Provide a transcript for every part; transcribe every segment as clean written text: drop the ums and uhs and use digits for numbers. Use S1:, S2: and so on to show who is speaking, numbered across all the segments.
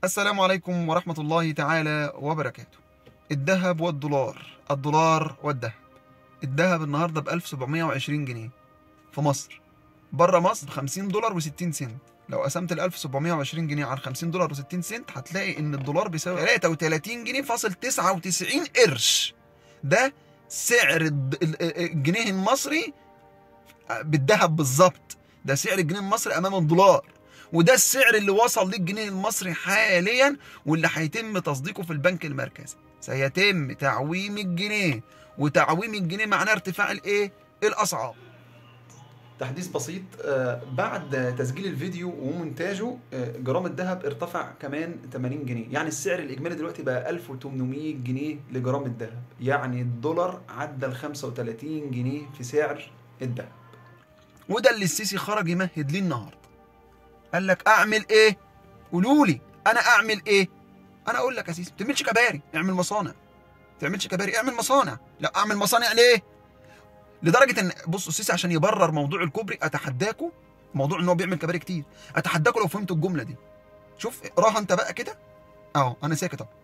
S1: السلام عليكم ورحمة الله تعالى وبركاته. الذهب والدولار، الدولار والذهب. الذهب النهارده ب 1720 جنيه في مصر. بره مصر ب 50 دولار و60 سنت. لو قسمت ال 1720 جنيه على 50 دولار و60 سنت هتلاقي ان الدولار بيساوي 33 جنيه فاصل 99 قرش. ده سعر الجنيه المصري بالذهب بالظبط. ده سعر الجنيه المصري امام الدولار، وده السعر اللي وصل للجنيه المصري حاليا، واللي هيتم تصديقه في البنك المركزي. سيتم تعويم الجنيه، وتعويم الجنيه معناه ارتفاع الاسعار. تحديث بسيط، بعد تسجيل الفيديو ومونتاجه جرام الذهب ارتفع كمان 80 جنيه، يعني السعر الاجمالي دلوقتي بقى 1800 جنيه لجرام الذهب، يعني الدولار عدى ال 35 جنيه في سعر الذهب. وده اللي السيسي خرج يمهد ليه النهارده. قال لك اعمل ايه؟ قولوا لي انا اعمل ايه؟ انا اقول لك يا سيسي، ما تعملش كباري، اعمل مصانع. ما تعملش كباري، اعمل مصانع. لا، اعمل مصانع ليه؟ لدرجه ان بصوا السيسي عشان يبرر موضوع الكوبري، اتحداكوا موضوع ان هو بيعمل كباري كتير، اتحداكوا لو فهمتوا الجمله دي. شوف اقراها انت بقى كده اهو، انا ساكت اهو.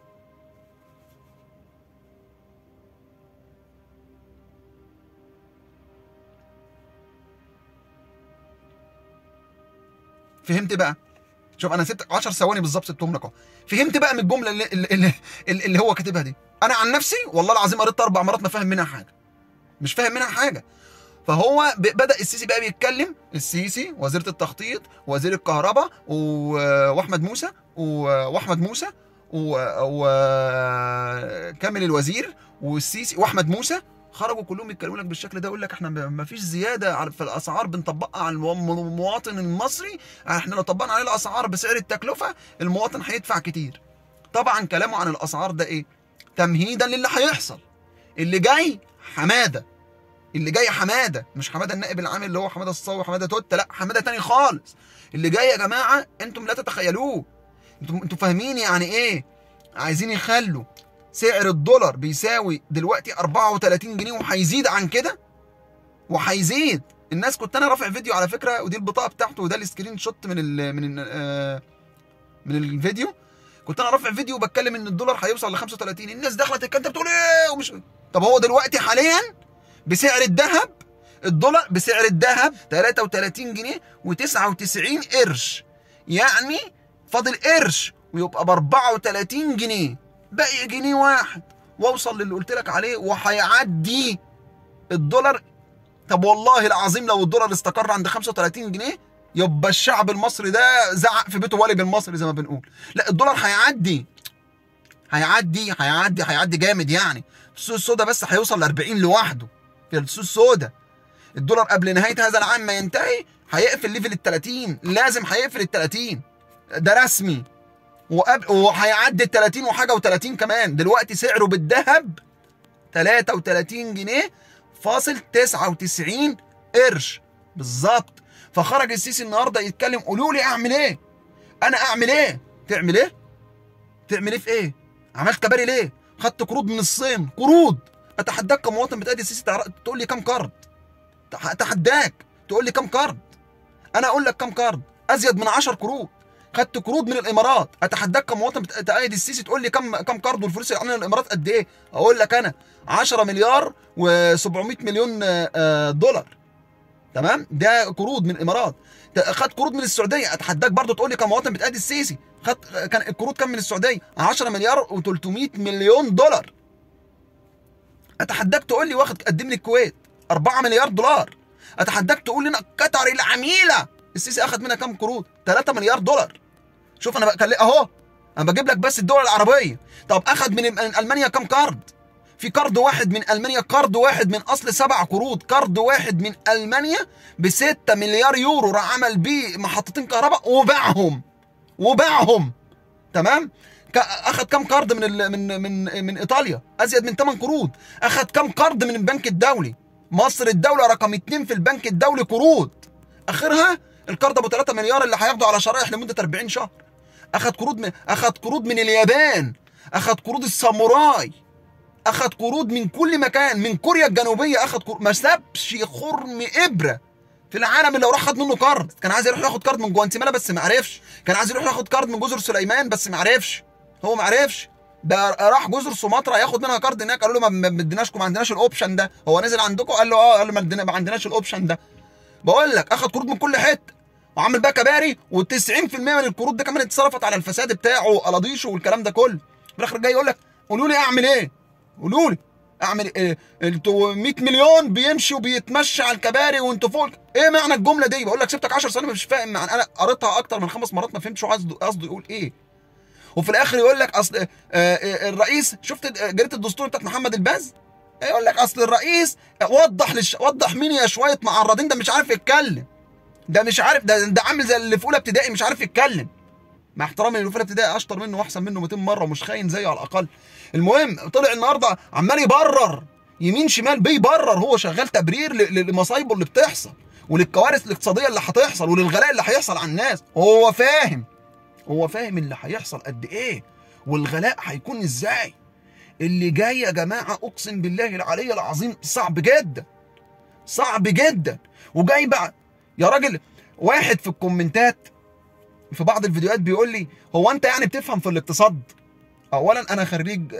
S1: فهمت بقى؟ شوف انا سبت 10 ثواني بالظبط سبتهم لك اهو. فهمت بقى من الجمله اللي هو كاتبها دي؟ انا عن نفسي والله العظيم قريتها 4 مرات ما فاهم منها حاجه، مش فاهم منها حاجه. فهو بدأ السيسي بقى بيتكلم، السيسي وزيرة التخطيط ووزير الكهرباء واحمد موسى وكامل الوزير والسيسي واحمد موسى خرجوا كلهم يتكلموا لك بالشكل ده، يقول لك احنا ما فيش زياده في الاسعار بنطبقها على المواطن المصري، احنا لو طبقنا عليه الاسعار بسعر التكلفه المواطن هيدفع كتير. طبعا كلامه عن الاسعار ده ايه؟ تمهيدا للي هيحصل. اللي جاي حماده، اللي جاي حماده، مش حماده النائب العام اللي هو حماده الصاوي حماده توته، لا حماده تاني خالص. اللي جاي يا جماعه انتم لا تتخيلوه. انتم فاهمين يعني ايه؟ عايزين يخلوا سعر الدولار بيساوي دلوقتي 34 جنيه وهيزيد عن كده، وهيزيد. الناس كنت انا رافع فيديو على فكره، ودي البطاقه بتاعته وده السكرين شوت من الفيديو. كنت انا رافع فيديو وبتكلم ان الدولار هيوصل ل 35. الناس دخلت انت بتقول ايه ومش. طب هو دلوقتي حاليا بسعر الذهب، الدولار بسعر الذهب 33 جنيه و99 قرش، يعني فاضل قرش ويبقى ب 34 جنيه، باقي جنيه واحد واوصل للي قلت لك عليه وهيعدي الدولار. طب والله العظيم لو الدولار استقر عند 35 جنيه يبقى الشعب المصري ده زعق في بيته والد المصري زي ما بنقول. لا، الدولار هيعدي جامد، يعني السوق السوداء بس هيوصل ل 40 لوحده. في السوق السوداء الدولار قبل نهايه هذا العام ما ينتهي هيقفل ليفل ال 30، لازم هيقفل ال 30 ده رسمي، وهيعدي ال 30 وحاجه و30 كمان. دلوقتي سعره بالذهب 33 جنيه فاصل 99 قرش بالظبط. فخرج السيسي النهارده يتكلم، قولوا لي اعمل ايه؟ انا اعمل ايه؟ تعمل ايه؟ تعمل ايه في ايه؟ عملت كباري ليه؟ خدت قروض من الصين، قروض. اتحداك كمواطن بتأدي السيسي تقول لي كام قرض؟ اتحداك تقول لي كام قرض؟ انا اقول لك كام قرض؟ ازيد من 10 قروض. خدت قروض من الامارات. اتحداك كمواطن بتأيد السيسي تقول لي كام قرض، والفلوس اللي عندنا الامارات قد ايه؟ اقول لك انا 10 مليار و700 مليون دولار. تمام؟ ده قروض من الامارات. خد قروض من السعوديه. اتحداك برضو تقول لي كمواطن بتأدي السيسي كان القروض كام من السعوديه؟ 10 مليار و300 مليون دولار. اتحداك تقول لي واخد قدم لي الكويت 4 مليار دولار. اتحداك تقول لنا قطر العميله السيسي اخذ منها كام قروض؟ 3 مليار دولار. شوف انا اهو، انا بجيب لك بس الدول العربيه. طب اخذ من المانيا كام قرض؟ في قرض واحد من المانيا، قرض واحد من اصل 7 قروض، قرض واحد من المانيا ب 6 مليار يورو، راح عمل بيه محطتين كهرباء وباعهم. تمام؟ اخذ كام قرض من ايطاليا؟ ازيد من 8 قروض. اخذ كام قرض من البنك الدولي؟ مصر الدوله رقم 2 في البنك الدولي قروض. اخرها القرض ابو 3 مليار اللي هياخده على شرايح لمده 40 شهر. اخذ قروض من اليابان، اخذ قروض الساموراي، اخذ قروض من كل مكان، من كوريا الجنوبيه اخذ قروض، ما سابش خرم ابره. في العالم اللي راح خد منه كارد. كان عايز يروح ياخد كارد من جوانتيمالا بس ما عرفش، كان عايز يروح ياخد كارد من جزر سليمان بس ما عرفش، هو ما عرفش. ده راح جزر سومطرة ياخد منها كارد هناك، قالوا له ما اديناش، ما عندناش الاوبشن ده. هو نزل عندكم؟ قال له اه. قال له ما عندناش الاوبشن ده. بقول لك اخد قروض من كل حته وعمل بقى كباري، و90% من القروض ده كمان اتصرفت على الفساد بتاعه وقلاضيشه والكلام ده كله. في الاخر جاي يقول لك قولوا لي اعمل ايه؟ قولوا لي اعمل ايه؟ انتوا 100 مليون بيمشي وبيتمشى على الكباري وانتوا فوق. ايه معنى الجمله دي؟ بقول لك سبتك 10 ثواني مش فاهم معنى، انا قريتها اكتر من 5 مرات ما فهمتش هو قصده يقول ايه. وفي الاخر يقول لك اصل الرئيس، شفت جريده الدستور بتاعت محمد الباز؟ يقول لك اصل الرئيس وضح مين يا شويه معرضين، ده مش عارف يتكلم، ده مش عارف، ده عامل زي اللي في اولى ابتدائي مش عارف يتكلم. مع احترامي اللي في اولى ابتدائي اشطر منه واحسن منه 200 مره ومش خاين زيه على الاقل. المهم طلع النهارده عمال يبرر يمين شمال، بيبرر، هو شغال تبرير لمصايبه اللي بتحصل وللكوارث الاقتصاديه اللي هتحصل وللغلاء اللي هيحصل على الناس. هو فاهم اللي هيحصل قد ايه والغلاء هيكون ازاي. اللي جاي يا جماعه اقسم بالله العلي العظيم صعب جدا، صعب جدا. وجاي بقى يا راجل، واحد في الكومنتات في بعض الفيديوهات بيقول لي هو انت يعني بتفهم في الاقتصاد؟ اولا انا خريج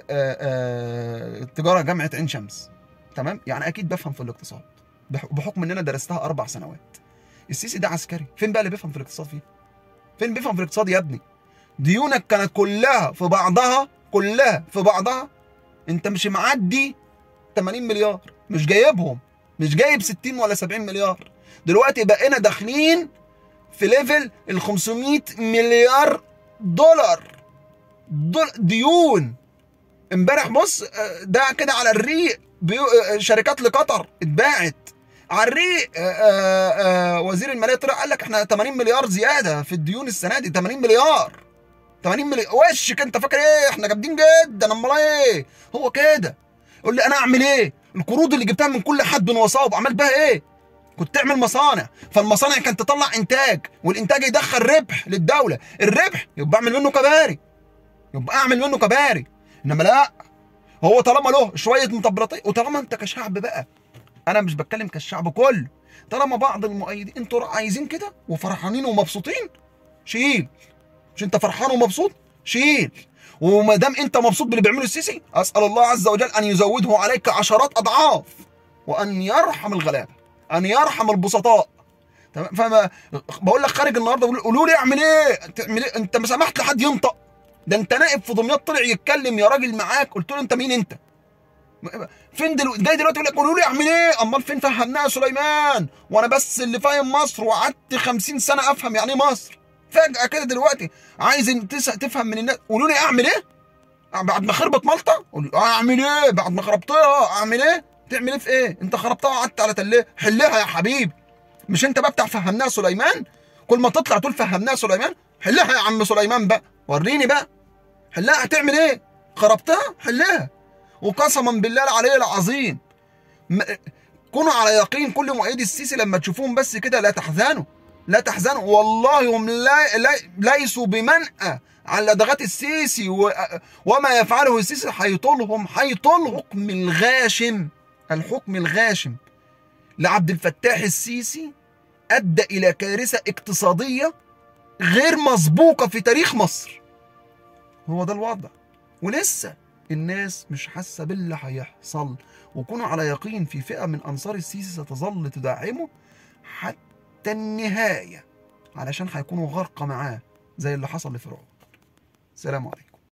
S1: تجاره جامعه عين شمس، تمام؟ يعني اكيد بفهم في الاقتصاد بحكم ان انا درستها 4 سنوات. السيسي ده عسكري، فين بقى اللي بيفهم في الاقتصاد فيه؟ فين بيفهم في الاقتصاد يا ابني؟ ديونك كانت كلها في بعضها، انت مش معدي 80 مليار، مش جايبهم، مش جايب 60 ولا 70 مليار. دلوقتي بقينا داخلين في ليفل ال 500 مليار دولار ديون. امبارح بص ده كده على الريق، شركات لقطر اتباعت على الريق. وزير الماليه طلع قال لك احنا 80 مليار زياده في الديون السنه دي. 80 مليار وشك انت فاكر ايه؟ احنا جامدين جدا، امال ايه؟ هو كده. يقول لي انا اعمل ايه؟ القروض اللي جبتها من كل حد وصاب عملت بها ايه؟ كنت تعمل مصانع، فالمصانع كانت تطلع انتاج، والانتاج يدخل ربح للدوله، الربح يبقى اعمل منه كباري، انما لا، هو طالما له شويه مطبلاتين، وطالما انت كشعب بقى، انا مش بتكلم كالشعب كله، طالما بعض المؤيدين انتوا عايزين كده وفرحانين ومبسوطين، شيل. مش انت فرحان ومبسوط؟ شيل. وما دام انت مبسوط باللي بيعمله السيسي، اسال الله عز وجل ان يزوده عليك عشرات اضعاف، وان يرحم الغلابه، ان يرحم البسطاء. تمام؟ فما بقول لك خارج النهارده قولوا لي اعمل ايه؟ تعمل ايه؟ انت ما سمحت لحد ينطق؟ ده انت نائب في دمياط طلع يتكلم يا راجل معاك، قلت له انت مين انت؟ فين جاي دلوقتي يقول لك قولوا لي اعمل ايه؟ امال فين فهمناها سليمان؟ وانا بس اللي فاهم مصر وقعدت 50 سنه افهم يعني ايه مصر. فجاه كده دلوقتي عايز تفهم من الناس، قولوا لي اعمل ايه؟ بعد ما خربت مالطا؟ اعمل ايه؟ بعد ما خربتها اعمل ايه؟ تعمل ايه في ايه؟ انت خربتها وقعدت على تليه، حلها يا حبيبي. مش انت بقى بتاع فهمناها سليمان؟ كل ما تطلع تقول فهمناها سليمان، حلها يا عم سليمان بقى، وريني بقى حلها. هتعمل ايه؟ خربتها؟ حلها. وقسما بالله العلي العظيم كونوا على يقين كل مؤيدي السيسي لما تشوفوهم بس كده لا تحزنوا، والله هم ليسوا بمنأى على لدغات السيسي وما يفعله السيسي. هيطولهم الحكم الغاشم لعبد الفتاح السيسي أدى إلى كارثة اقتصادية غير مسبوقة في تاريخ مصر. هو ده الوضع، ولسه الناس مش حاسة باللي هيحصل. وكونوا على يقين في فئة من أنصار السيسي ستظل تدعمه حتى النهاية، علشان هيكونوا غرقة معاه زي اللي حصل لفرعون. السلام عليكم.